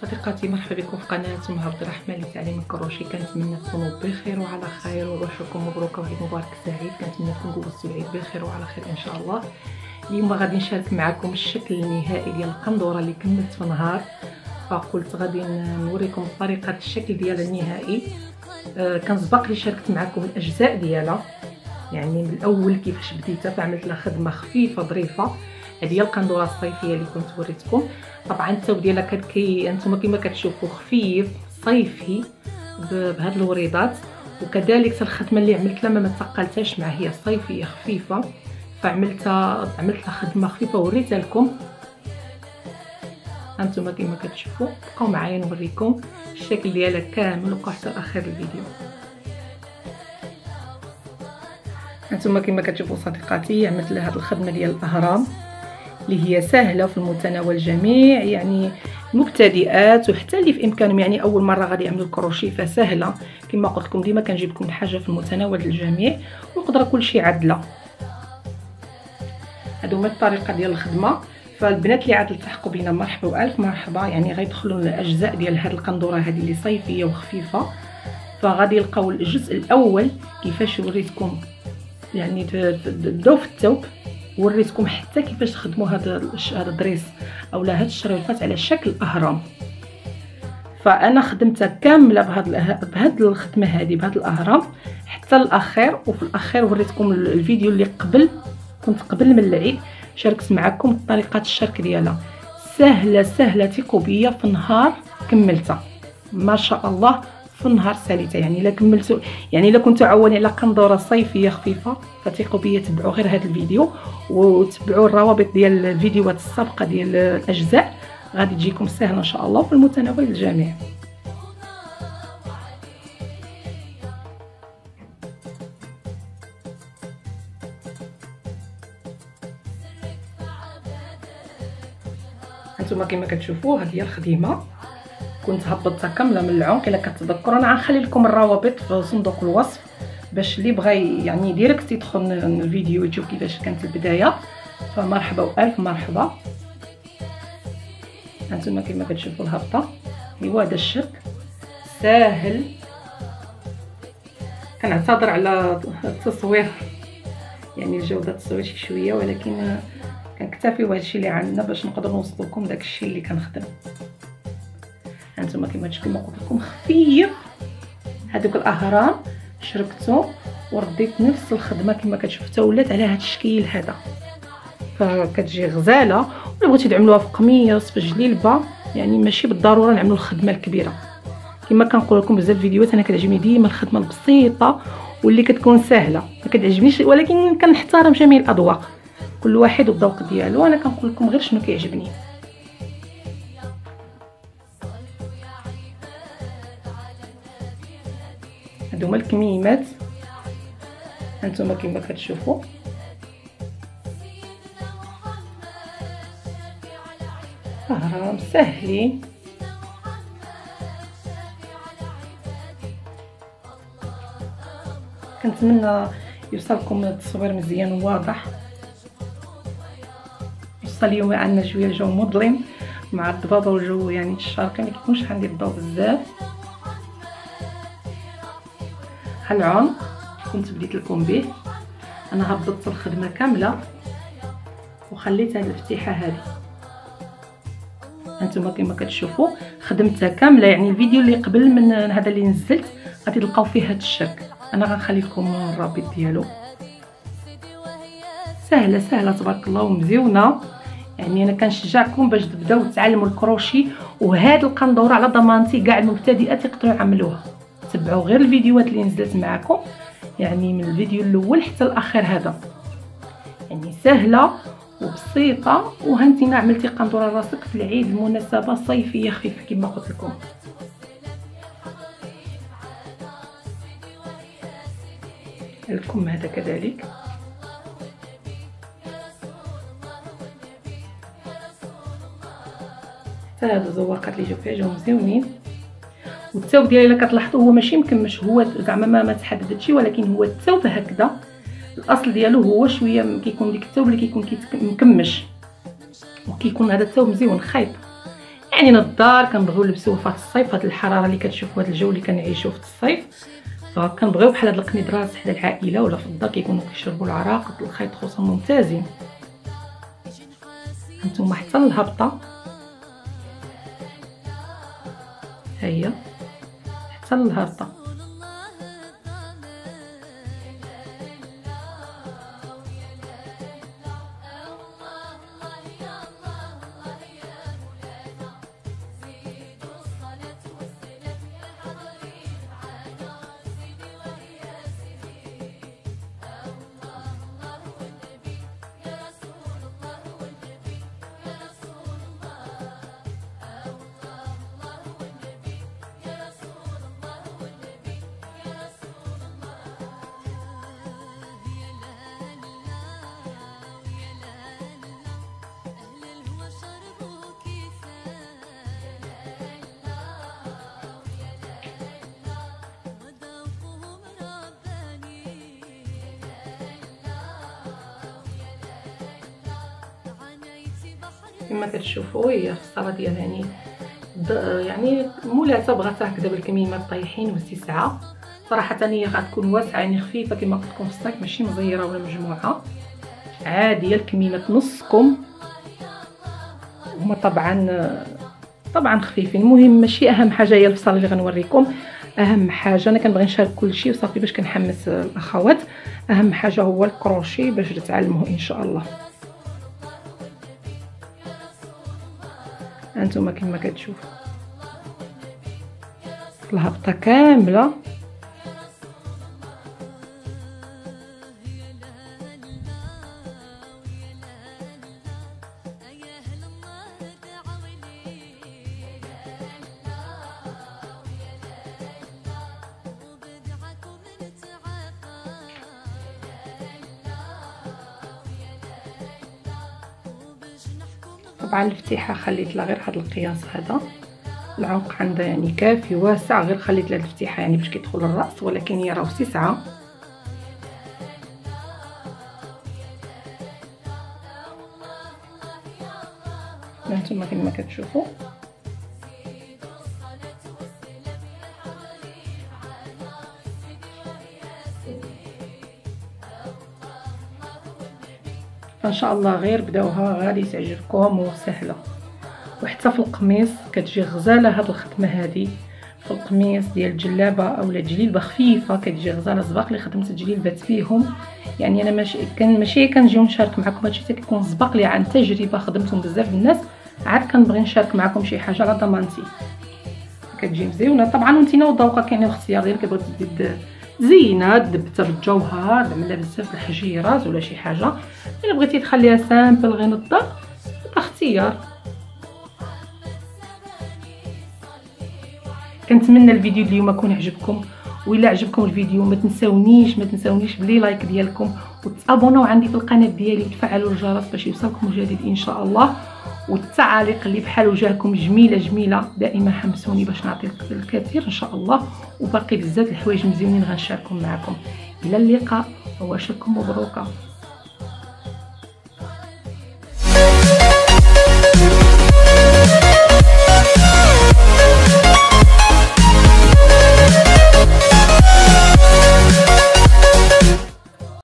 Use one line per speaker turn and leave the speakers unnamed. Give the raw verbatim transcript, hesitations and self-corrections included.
صديقاتي، مرحبا بكم في قناه ام عبد الرحمن لتعليم الكروشي. كنتمنى تكونوا بخير وعلى خير وروحكم مبروكه وعيد مبارك سعيد. كنتمنى تكونوا جوزتوا العيد بخير وعلى خير ان شاء الله. اليوم غادي نشارك معكم الشكل النهائي ديال القندوره اللي كملت في نهار، فقلت غادي نوريكم طريقه الشكل ديالها النهائي. آه كان سبق لي شاركت معكم الاجزاء ديالها، يعني من الاول كيفاش بديتها، فعملت لها خدمه خفيفه ظريفه. هذه هي القندوره الصيفيه اللي كنت وريتكم. طبعا الثوب ديالها كي انتم كما كتشوفوا خفيف صيفي بهاد الوريضات، وكذلك الخدمه اللي عملت لها ما تقلتهاش معها، هي صيفيه خفيفه، فعملتها عملت لها خدمه خفيفه وريتها لكم. انتم كما كتشوفوا بقاو معايا نوريكم الشكل ديالها كامل، وبقاو حتى اخر الفيديو. انتم كما كتشوفوا صديقاتي، عملت لها هذه الخدمه ديال الاهرام اللي هي سهله في المتناول الجميع، يعني مبتدئات وحتى اللي في امكانهم، يعني اول مره غادي يعملوا الكروشي فسهله. كما قلت لكم ديما كنجيب لكم حاجه في المتناول الجميع ويقدر كلشي عدله. هادو هما الطريقه ديال الخدمه. فالبنات اللي عاد التحقوا بينا مرحبا والف مرحبا، يعني غيدخلوا الاجزاء ديال هاد القندوره هذه اللي صيفيه وخفيفه، فغادي يلقاو الجزء الاول كيفاش وريتكم، يعني بداو في الثوب وريتكم حتى كيفاش تخدموا هذا هذا الدريس اولا هاد الشريفات على شكل اهرام. فانا خدمتها كامله بهاد بهاد الخدمه هذه بهاد الاهرام حتى الاخير. وفي الاخير وريتكم الفيديو اللي قبل، كنت قبل من العيد شاركت معكم طريقه الشرك ديالها، سهله سهله ثقوا بيا. في نهار كملتها ما شاء الله، في نهار ساليتها. يعني الا كملتوا، يعني الا كنتوا عوانين على قندوره صيفيه خفيفه، فتيقوا بيا تبعوا غير هذا الفيديو وتبعوا الروابط ديال الفيديوهات السابقه ديال الاجزاء، غادي تجيكم سهله ان شاء الله في المتناول الجميع. انتم كما كتشوفوا هذه هي الخديمه، كنت هبطتها كامله من العنق. الا كتذكروا انا غنخلي لكم الروابط في صندوق الوصف باش اللي بغى يعني ديريكت يدخل الفيديو يشوف كيفاش كانت البدايه. فمرحبا والف مرحبا. انتم كما كتشوفوا الهبطه، ايوا هذا الشك ساهل. كنعتذر على التصوير، يعني جوده التصوير شي شويه، ولكن كنكتفي بهذا الشيء اللي عندنا باش نقدر نوصل لكم داك الشيء اللي كنخدم. انتم كما كما قلت لكم خفيف هذوك الاهرام شركتو ورديت نفس الخدمه كما كتشوفوا، ولات على هذا الشكل هذا، فكتجي غزاله. ولا بغيتو تعملوها في قميص في جليلبه، يعني ماشي بالضروره نعملوا الخدمه الكبيره. كما كنقول لكم بزاف الفيديوهات انا كتعجبني ديما الخدمه البسيطه واللي كتكون سهله، ما كتعجبنيش، ولكن كنحترم جميع الاذواق، كل واحد والذوق ديالو. انا كنقول لكم غير شنو كيعجبني. هادو هما الكميمات انتم كما كتشوفوا. اهرام سهلين. كنتمنى يوصلكم التصوير مزيان وواضح. وصل اليوم عندنا شويه الجو مظلم مع الضبابه والجو يعني الشرقي ما كيكونش عندي الضوء بزاف. هالعنق كنت بديت لكم به، انا هبطت الخدمه كامله وخليت هذه الفتيحه هذه. انتم كما كتشوفوا خدمتها كامله، يعني الفيديو اللي قبل من هذا اللي نزلت غادي تلقاو فيه هذا الشرك. انا غنخلي لكم الرابط ديالو. سهله سهله تبارك الله ومزيونه. يعني انا كنشجعكم باش تبداو تعلموا الكروشي، وهاد القندوره على ضمانتي كاع المبتدئات يقدروا يعملوها. تبعوا غير الفيديوهات اللي نزلت معكم، يعني من الفيديو الاول حتى الاخر هذا، يعني سهله وبسيطه. وهانتينا عملتي قندوره راسك في العيد، المناسبه صيفيه خفيفه كما قلت لكم. الكم هذا كذلك حتى هاد الزواقات اللي جاو فيها جاو مزيونين. والثوب ديالي الا كتلاحظوا هو ماشي مكمش، هو زعما ما, ما تحددتش، ولكن هو الثوب هكذا الاصل ديالو هو شويه كيكون ديك الثوب اللي كيكون مكمش، وكيكون هذا الثوب مزيون خايب. يعني نظار كنبغيو نلبسوه في الصيف. هاد الحراره اللي كتشوفوا، هاد الجو اللي كنعيشوه في الصيف، فكنبغيو بحال هاد القنيدرات حدا العائله ولا في الدار كيكونوا كيشربوا العراق. الخيط خصوصا ممتازين. هانتوما حتى الهبطه، ها هي حتى الهبطه. كما كتشوفوا هي الصاله ديالها يعني يعني مولاته بغاتها هكذا بالكميمات طايحين واستسعه. صراحه هي غتكون واسعه يعني خفيفه كما قلت لكم في الصيف، ماشي مزيره ولا مجموعه، عاديه. الكميمات نص كم، هما طبعا طبعا خفيفين. المهم ماشي اهم حاجه هي الفصال اللي غنوريكم. اهم حاجه انا كنبغي نشارك كلشي وصافي باش كنحمس الاخوات. اهم حاجه هو الكروشي باش تتعلموه ان شاء الله. هانتوما كما كتشوفوا الهبطه كامله. طبعا الفتيحه خليت لها غير هذا القياس هذا. العنق عندها يعني كافي واسع، غير خليت لها الفتيحه يعني باش كيدخل الراس، ولكن هي راه وسعه. هانتوما كما كتشوفوا ان شاء الله غير بداوها غادي تعجبكم وسهله. وحتى في القميص كتجي غزاله هاد الخدمه هادي. في القميص ديال الجلابه اولا جليبه خفيفه كتجي غزاله. سباق اللي خدمت الجليبات فيهم يعني انا ماشي كان ماشي كنجيو نشارك معكم هادشي، حتى كيكون سباق لي عن تجربه خدمتهم بزاف الناس، عاد كنبغي نشارك معكم شي حاجه على ضمانتي. كتجي مزيونه طبعا، وانتينا وذوقك كاين الاختيار ديالك. كتبغي تزيد زينه دبت الجوهر عملها بزاف الحجيرات ولا شي حاجه، الا بغيتي تخليها سامبل غير نضه اختيار. كنتمنى الفيديو اليوم يكون عجبكم، وإلا عجبكم الفيديو ما تنساونيش ما تنساونيش بلي لايك ديالكم وتابوناو عندي في القناه ديالي وتفعلوا الجرس باش يوصلكم جديد ان شاء الله. والتعاليق اللي بحال وجهكم جميله جميله دائما حمسوني باش نعطي الكثير ان شاء الله. وباقي بزاف الحوايج مزيونين غنشاركهم معكم. الى اللقاء واشركم مبروكه.